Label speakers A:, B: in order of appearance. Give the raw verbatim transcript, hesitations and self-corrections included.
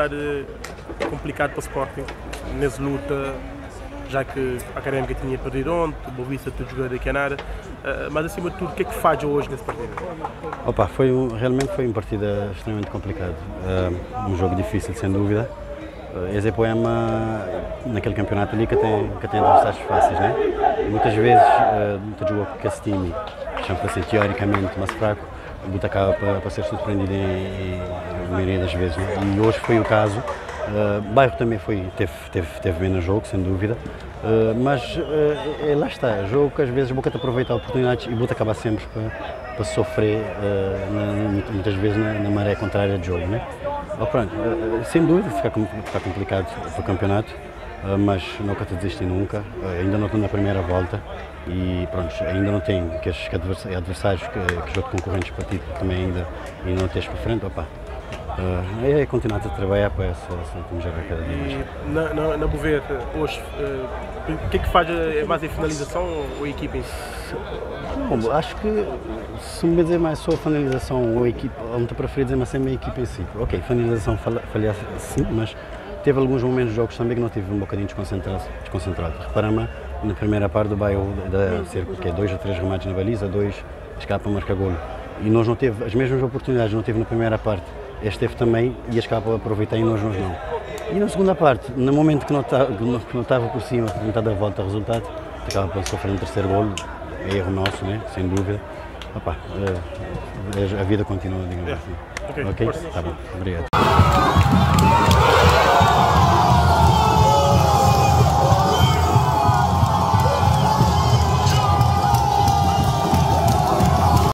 A: estar uh, complicado para o Sporting, nessa luta, já que a Académica tinha perdido ontem, o Boa Vista te jogou daqui a nada, uh, mas acima de tudo, o que é que falha hoje nesse partido?
B: Opa, foi um, realmente foi uma partida extremamente complicada, uh, um jogo difícil, sem dúvida. Uh, Eze Poema, naquele campeonato ali, que tem, que tem adversários fáceis, né? Muitas vezes, uh, muito jogou com esse time, chama-se assim, teoricamente mais fraco, o Buta acaba para, para ser surpreendido em, em, em maioria das vezes, né? E hoje foi o caso. Uh, Bairro também foi, teve, teve, teve bem no jogo, sem dúvida, uh, mas uh, é, lá está, jogo que às vezes o Boca te aproveita oportunidades e o Buta acaba sempre para, para sofrer, uh, na, muitas vezes na, na maré contrária de jogo, né? Oh, pronto, uh, sem dúvida fica, fica complicado para o campeonato, uh, mas nunca te desistem nunca, uh, ainda não estou na primeira volta e pronto, ainda não tem que os adversários, que, que jogam concorrentes para ti também ainda, ainda não tens para frente, opa. Uh, é continuar a trabalhar para essa melhorar cada dia mais.
A: E na, na, na Bover, hoje, uh, o que é que faz? É mais a finalização ou a equipa em si?
B: Bom, acho que se me dizer mais só a finalização ou a equipa, ou me prefiro dizer mais sempre a equipa em si. Ok, finalização falha sim, mas teve alguns momentos de jogos também que não tive um bocadinho desconcentrado. desconcentrado. Repara-me, na primeira parte do bairro, da cerca que é dois ou três remates na baliza, dois escapa a marcar golo. E nós não teve as mesmas oportunidades, não teve na primeira parte. Este teve também e as capas aproveitei e nós, nós não. E na segunda parte, no momento que não estava por cima, metade da volta, resultado, acaba por sofrer um terceiro golo, é erro nosso, né? Sem dúvida. Opa, a vida continua, digamos assim.
A: Ok,
B: ok? Tá bom, obrigado.